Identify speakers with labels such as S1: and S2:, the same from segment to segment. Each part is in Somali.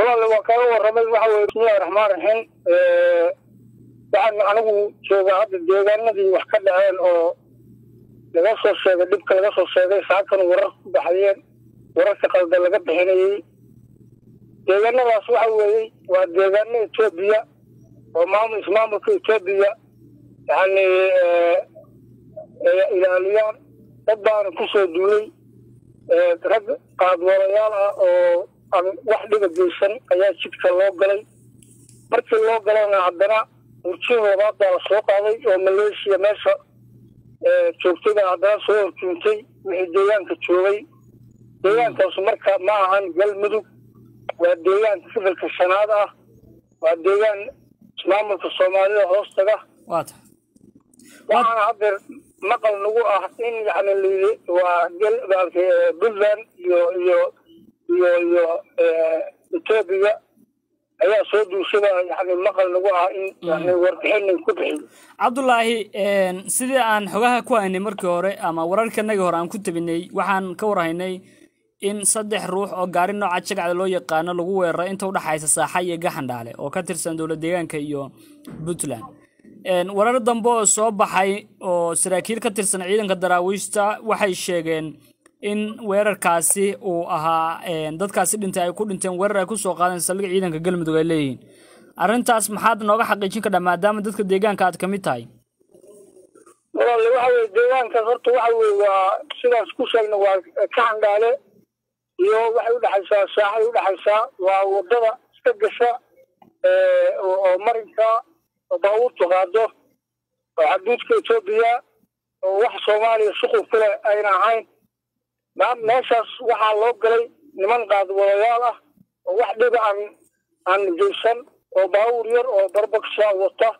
S1: والله وكانوا الرمز وحوي بسم الله الرحمن الرحيم يعني أنا جوجا هذا الديوان الذي وحكى عن أو لقص الشيء دبك لقص الشيء ساعات كانوا ورق بحيان ورق قلد لقد حيني ديوان الناس وحوي والديوان إثيوبيا ومام إسمام في إثيوبيا يعني إلى اليوم طبعا كسر دولي رد قاد وريالها أو واحدة جيشان أيها شفت اللوجلي مركز اللوجلي عندنا وشيء وضع السوق عليه وماليزيا ماشى شفتنا عندنا سوق كنتي وحديان كتشوي ديان كسمرك معهن قلمدو وديان كفل كشنادة وديان اسمام في الصومالية هوستة
S2: واضح
S1: وأنا عبر مقال نقول إن يعني اللي وقل بلدان يو إثيوبيا أيها سود وسبا يعني المقال نقولها إن يعني ورقحين كبحي
S2: عبد الله سيدي أن حقها كواني مركي هوري أما ورارك النجي هوري أن كنت بني وحان كورهيني إن صدح روح أو قارين نوع عدشك على لو يقانا لغو ويرا إنتو دحايس الساحية قاحن دالي أو كترسان دولة ديغان كيو بوتلان warar dambe oo soo baxay oo saraakiil ka tirsan ciidanka daraawiishta waxay sheegeen in weerarkaasi uu ahaa dadkaasi dhintay ay ku dhinteen weerar ay ku soo qaadeen saldhig ciidanka galmudug ay leeyihiin arrintaas maxaad nooga xaqiijin kartaa maadaama dadka deegaanka aad ka mid tahay
S1: والله waxa deegaanka horta waxa waa sidaas ku sheegna waa ka handale iyo waxay u dhaxaysaa saaxay u dhaxaysaa waa wadada iska gasha oo marinka وباور تقاده وحدود كإثيوبيا وواحد صومالي سقوف كله أين عين ما ناسس وحال لوجلي نمن قاد وياله وواحد بقى عن جيشان وباور ير وبربك شاوطة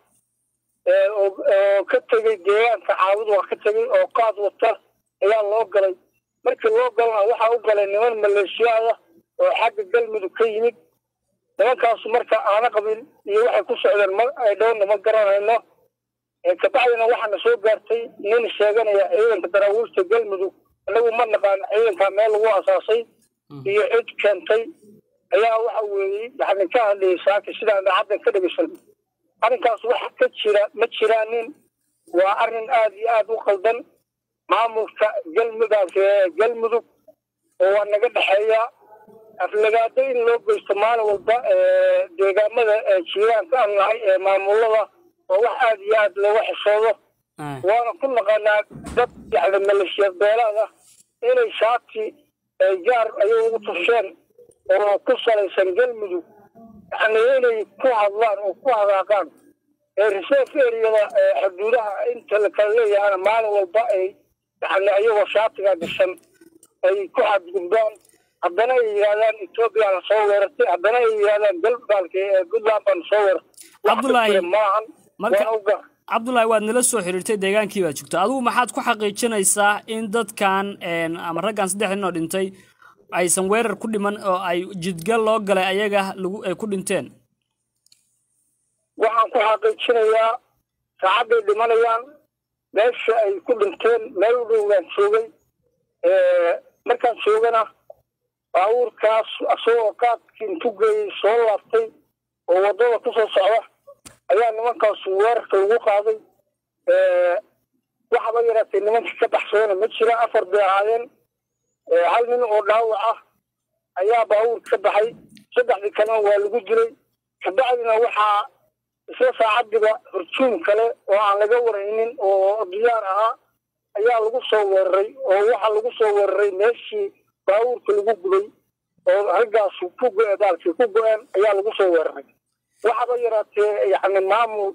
S1: وكتجي جيان تعاود وكتجي وقاد وطة إلى لوجلي مركز لوجلي واحد لوجلي نمن ماليزيا وحق الجلمد كيني nimankaas marka aana qabin iyo waxay ku socdeen ay doon ma garanayno ka bacdina waxaan soo gaartay nin sheeganaya ciidanka daraawiishta galmudug anagu ma naqaan ciidanka meel lagu asaasay iyo cid keentay ayaa waxa weeyay waxaan ka hadlaysaa sida hadda ka dhigaysan arrinkaas waxa ka jira ma jiraanin waa arrin aad iyo aad u qaldan maamulka galmudug oo naga dhaxeeya aflagaada in loo geysto maalin walba deegaamada jiiraanka aan nahay maamulada oo wax aad iyo aad looga xishoodo waana ku naqaanaa dad yani maleeshiyad beelaada inay shaati gaar ayay ugu tusheen oo ku salaysan galmudug yani inay ku hadlaan oo ku hadaaqaan reserve areada xuduudaha inta la kala leeyahana maalin walba ay yani ayagoo shaatiga gashan ay ku xadgudbaan haddana ay yiraahdaan Ethiopia la soo weerartay haddana ay yiraahdaan galbeedka Puntland baan soo weerartay
S2: Abdullahi marka Abdullahi waad nala soo xiriirtay deegaankii baad joogtaa adigu maxaad ku xaqiijinaysaa in dadkan ama raggan saddex nin oo dhintay aysan weerar ku dhiman oo ay jidgal loo galay ayaga lagu ay ku dhinteen
S1: waxaan ku xaqiijinayaa saacadday dhimanayaan meesha ay ku dhinteen meel u dhowaan joogay markaan joogana baabuurkaas asagoo qaadkii intuu geeyey soo laabtay oo waddada ku soo socda ayaa nimankaas weerarka lagu qaaday waxaba yaraatay nimankii ka baxsadana ma jira 4 bay ahaayeen hal nin oo dhaawac ah ayaa baabuurka ka baxay 3 kalena waa lagu dilay kabacdina waxaa isla saacadiba hurjuum kale oo aan laga waraynin oo diyaar ahaa ayaa lagu soo weeraray oo waxa lagu soo weeraray meeshii baabuurka lagu gubay oo halkaas ku go'een ayaa lagu soo weeraray waxaba yaraatee yani maamul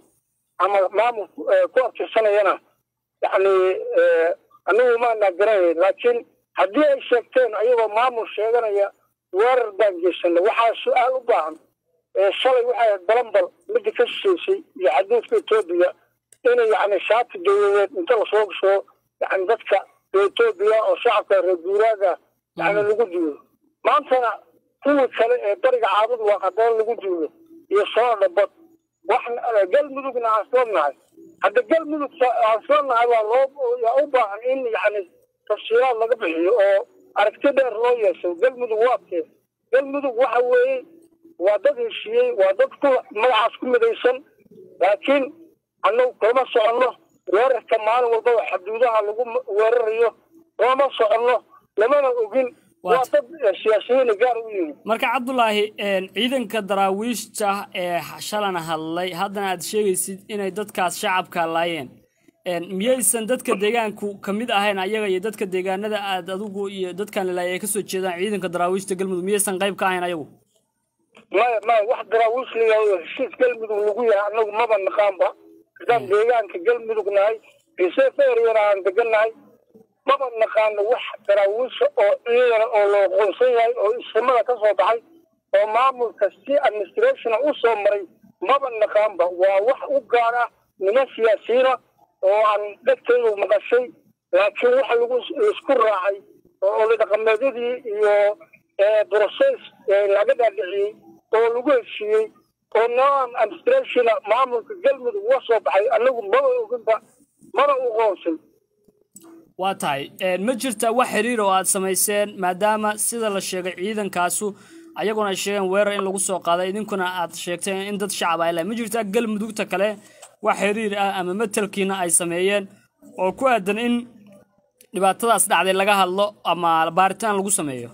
S1: ku abtirsanayana yani anigu ma nagaranay laakiin haddii ay sheegteen ayagoo maamul sheeganaya weerar baan geysanay waxaa su-aal u baahan shalay waxay balanbal midda ka shisheysay iyo xaduudka Ethiopia inay yani shaati dowladeed inta lasoo gasho yani dadka Ethiopia oo shacabka reer guuraaga يعني لو جدوا ما أنتنا كل كلا طريق عابد وقدر لو جدوا يصار لبط وإحنا قل ملوكنا عصرنا هذا قل ملوك عصرنا على الروب يأوبا عن إن يعني تفسيرات لقبله أو أركتبه الرؤية شو قل ملوك واقف قل ملوك وحوي وضد الشيء وضد كل ملعب كل مديسن لكن أنه كما صعنا ورث كمان وضع حدودها لقوم وريه وما صعنا لما نقول وضد السياسيين قالوا
S2: marka Cabdullaahi ciidanka daraawiishta shalana hadlay haddana aad sheegaysid inay dadkaas shacabka laayeen miyaysan dadka deegaanku kamid ahayn ayaga iyo dadka deegaanada aad adigu iyo dadkan la ay ka soo jeedaan ciidanka daraawiishta galmudug miyaysan qayb ka ahayn ayagu
S1: ما واحد دراويش لي شيء قلمي ولقيها أنه ما بنقامبا كان ديجان كقلمي لقناي في سفر يران دقناي ما بنقام واحد دراويش أو لغوصية أو اسمها تصوت حي أو معمول كستي administration أو سمري ما بنقامبا وواحد وقارا من السياسيين أو عن دكتور ومقشي لكن واحد يذكر راعي أو لدقمدي يو بروسيس لقد أدعي oo lagu heshiiyay oo nidaam administration maamulka galmudug waa soo baxay anagu ma oginba mana u qoonsan
S2: waa tahay ma jirta wax xiriir oo aad samayseen maadaama sida la sheegay ciidankaasu ayaguna ay sheegeen weerar in lagu soo qaaday idinkuna aad sheegteen in dad shacab ay ma jirta galmudugta kale wax xiriir ah ama matalkiina ay sameeyeen oo ku aadan in dhibaatadaas dhacday laga hadlo ama baaritaan lagu sameeyo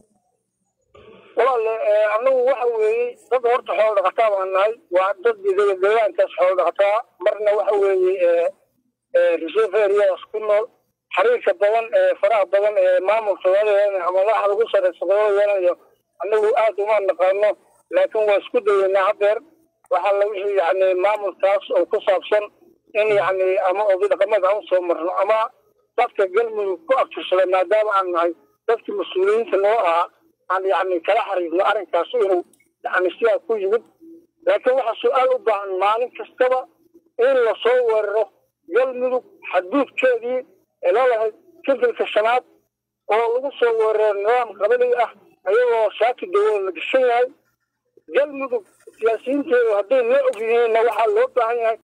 S1: والله أنا وحوي ضد هرت حول غطاء والناي وضد ديوان كاس حول غطاء مرنا وحوي ريسيفيريا كنا حريق بدن فراغ بدن مامور صغير يعني عمله على قصر صغير يعني أنه آد ما نقارنه لكن واسكت نعبر وحلا وجه يعني مامور كاس أو قصاب سن إن يعني أما أبيد قمة عن صمر أما ضد الجلم كأكثر ما دام عن ضد المسؤولين في النوع يعني كلا حريق لأرن كاسوه يعني سيا كوجب لكن واحد سؤال أبعن مالك كستبا إلا صوره يلمدو حدود كذي إلا له تلك السنوات والله صور النظام قبلي أيوة شاك الدول الشيء يلمدو سياسيين كذي هدين لا أبينين نوحا لوطا يعني